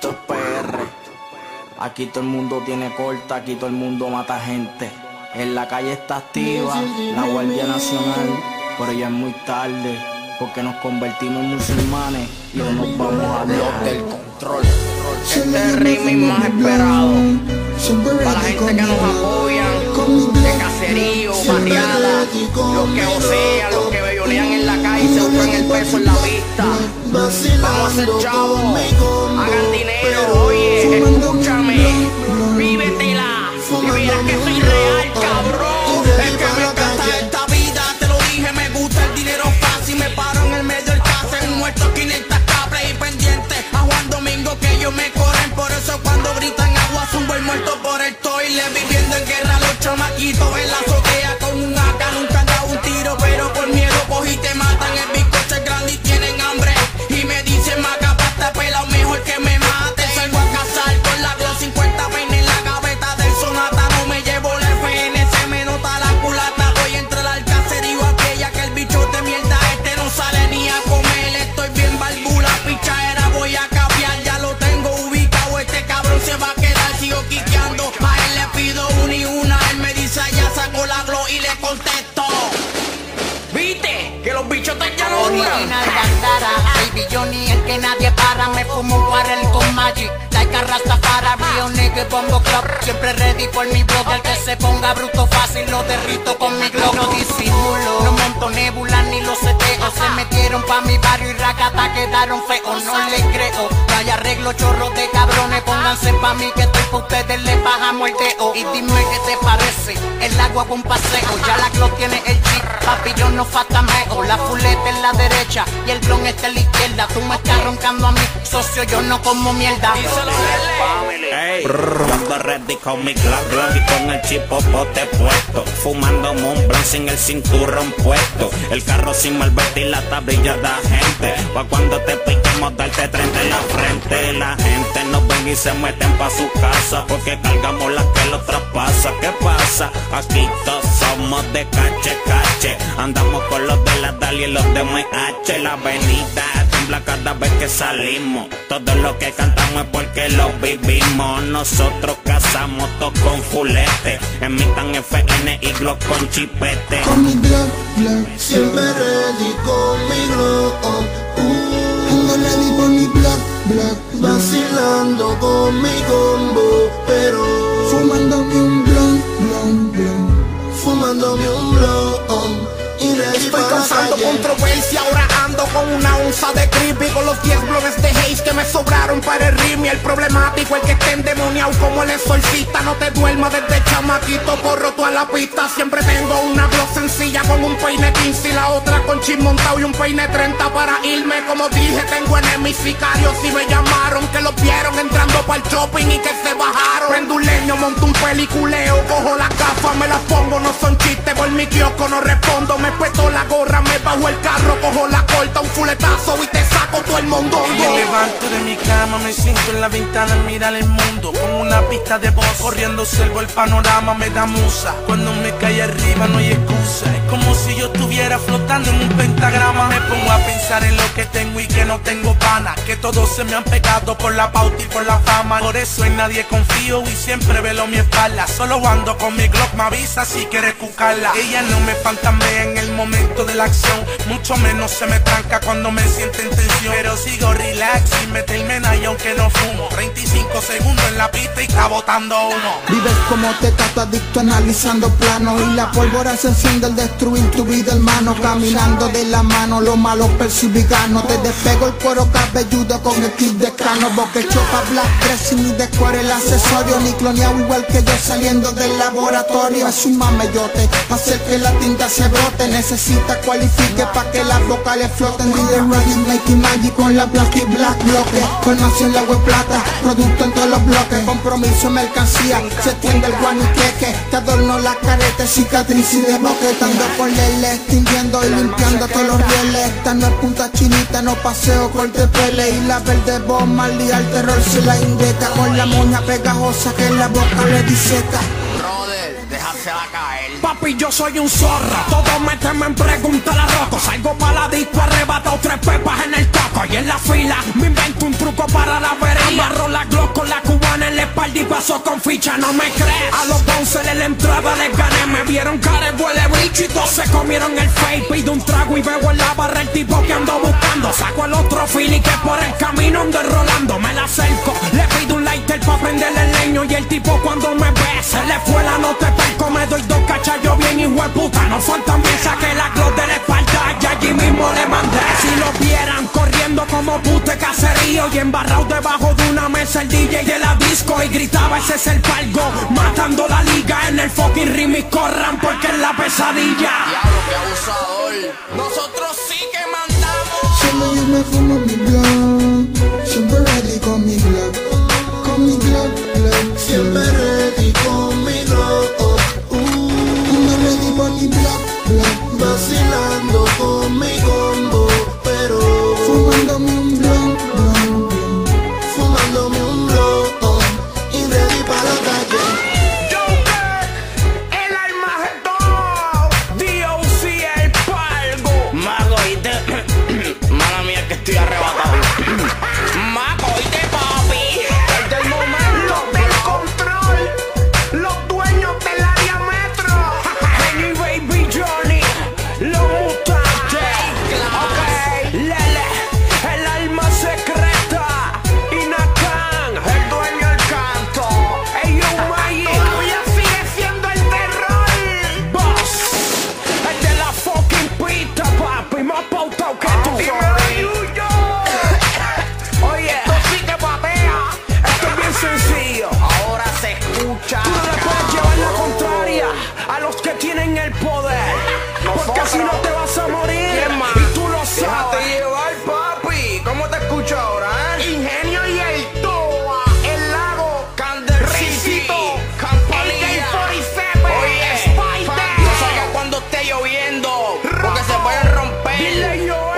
esto es PR. Aquí todo el mundo tiene corta, aquí todo el mundo mata gente. En la calle está activa la Guardia Nacional, pero ya es muy tarde, porque nos convertimos en musulmanes y no nos vamos a dejar del control. Este es el remix más esperado para la gente que nos apoyan, de caserío, barriada, los que osean, los que bellonean en la calle y se buscan el peso en la vista. Vamos a ser chavos, hagan dinero, oye, escúchame, vívetela y verás que soy real, cabrón. Es que me encanta esta vida, te lo dije, me gusta el dinero fácil. Me paro en el medio del casa, en un muerto 500 cables y pendiente a Juan Domingo que ellos me corren. Por eso cuando gritan agua zumbo el muerto por el toile. Viviendo en guerra los chamaquitos en la azotea con un AK. Nunca han dado un tiro, pero por miedo cogí te matan. El bizcocho es grande y tienen hambre y me dicen maca pasta pelado, mejor que me maten. Salgo a cazar con la Glock 50 peines en la gaveta del Sonata. No me llevo la FN, se me nota la culata. Voy a entrar al caserío aquella que el bicho de mierda este no sale ni a comer. Estoy bien barbula, pichadera, voy a cambiar. Ya lo tengo ubicado, este cabrón se va a quedar. Sigo quiqueando, a él le pido una y una. Él me dice ya sacó la Glock y le contesto. ¿Viste? Que los bichos te llaman. Original Gandara, Baby Johnny, el que nadie para. Me fumo un barrel con Magic, like a Rastafari, Rio Nigga Bombo Club. Siempre ready por mi brother, que se ponga bruto fácil. Lo derrito con mi globo, no disimulo. No monto nebula ni los seteo. Se metieron pa' mi barrio y racata quedaron feos. No les creo, no hay arreglo, chorros de cabrones. Pónganse pa' mí que estoy pa' ustedes, les bajamos el dedo. Y dime qué te parece, el agua con un paseo. Ya la Glock tiene el chip, papi yo no fatameo. La fuleta en la derecha y el blon está en la izquierda. Tú me estás roncando a mí, socio, yo no como mierda. Hey, ando ready con mi Glock y con el chipopote puesto. Fumando un blunt sin el cinturón puesto. El carro sin malvete y la tablilla da gente. Pa' cuando te piquemos darte 30 en la frente. La gente nos ven y se meten pa' su casa, porque cargamos la que los traspasa. ¿Qué pasa? Aquí todos somos de cache, cache. Andamos con los de la DALI y los de MH. La avenida tiembla cada vez que salimos. Todo lo que cantamos es porque lo vivimos. Nosotros cazamos todo con fulete. Emitan FN y Glock con chipete. Con mi Glock, siempre ready con mi Glock. Ando ready por mi Glock, vacilando con mi combo, pero fumándome un blunt, fumándome un blunt. Estoy causando controversia, ahora ando con una onza de creepy, con los 10 blones de haze que me sobraron para el rim. Y el problemático, el que esté endemoniado como el exorcista. No te duermas desde chamaquito, corro toda la pista. Siempre tengo una Glock sencilla con un peine 15 y la otra con chip montado y un peine 30 para irme. Como dije, tengo enemigos sicarios y me llamaron, que los vieron entrando para el shopping y que se bajaron. Prendo un leño, monto un peliculeo, cojo las gafas, me las pongo, no son chistes, por mi kiosco no respondo. Me peto la gorra, me bajo el carro, cojo la corta, un fuletazo y te saco todo el mondongo. Me levanto de mi cama, me siento en la ventana, mirar el mundo con una pista de voz. Corriendo observo el panorama, me da musa. Cuando me cae arriba no hay excusa. Es como si yo estuviera flotando en un pentagrama. Me pongo a pensar en lo que tengo y que no tengo pana, que todos se me han pegado por la pauta y por la fama. Por eso en nadie confío y siempre velo mi espalda. Solo ando con mi Glock, me avisa si quieres cucarla. Ella no me fantamea en el momento de la acción, mucho menos se me tranca cuando me siento en tensión. Pero sigo relax y meterme en ahí aunque no fumo. 35 segundos en la pista y está botando uno. Vives como tecato adicto analizando planos, y la pólvora se enciende al destruir tu vida, hermano. Caminando de la mano, lo malo persigue-gano. Te despego el cuero cabelludo con el kit de crano. Boque chopa black dressing y de cuero el accesorio. Ni cloneado igual que yo saliendo del laboratorio. Es un mamellote, pa' hacer que la tinta se brote. Necesita cualifique pa' que las vocales floten. Reader ready, making magic con la plastic black bloque. Formación la web plata, producto en todos los bloques. Compromiso, mercancía, se tiende el guaniqueque. Te adorno la careta, cicatriz y de boquete. Ando con lele, extinguiendo y limpiando todos los rieles. Esta no es punta chinita, no paseo corte pele. Y la verde bomba al día, el terror se la indica. Con la moña pegajosa que en la boca le diseca. Brother, déjasela caer. Papi, yo soy un zorra, todos me temen, preguntar a Rocco. Salgo pa' la disco, arrebatado 3 pepas en el taco. Y en la fila me invento un truco para la avería. Amarro la Glock con la cubana en la espalda y pasó con ficha, no me crees. A los 11 de la entrada les gané, me vieron cara de huele bicho y todos se comieron el fake. Pido un trago y veo en la barra el tipo que ando buscando. Saco el otro fili que por el camino ando enrolando. Me la acerco, le pido un lighter pa' prenderle el leño. Y el tipo cuando me ve se le fue la nota de perco. Me doy 2 cachayos bien hijo de puta. No fue tan bien, saqué la Glock de la espalda y allí mismo le mandé. Si lo vieran corriendo como pute caserío y embarrado debajo de una mesa el DJ de la disco y gritaba ese es el palgo, matando la liga en el fucking remix. Corran porque es la pesadilla. Diablo, qué abusador. Nosotros sí que mandamos. Solo yo me fumo mi blunt, siempre ready con mi Glock, siempre ready con mi Glock. Ando ready por mi Glock, vacilando con mi combo, pero fumándome un blunt, fumándome un blunt y ready para la calle. Joker, el Armagedón, DOC el palgo. Mago, ¿oíste? Mala mía que estoy arrebatado. Mago, ¿oíste, papi? El del momento, del control, los dueños del área metro. Henry Baby Johnny, los mutantes. Ok, Lele, el alma secreta. Y Nakan, el dueño del canto. Ey, yo, Magic, todavía sigue siendo el terror. Boss, el de la fucking pista, papi, más pautado que tú. Oye, esto sí que patea. Esto es bien sencillo. Ahora se escucha. Tú no le puedes llevar la contraria a los que tienen el poder, porque si no te vas a morir. ¿Quién más? Y tú lo Déjate sabes. llevar, papi. ¿Cómo te escucho ahora, Ingenio y el Toa, el lago, Candelcito, Campanilla. Oye, No salga cuando esté lloviendo, porque se pueden romper. Dile yo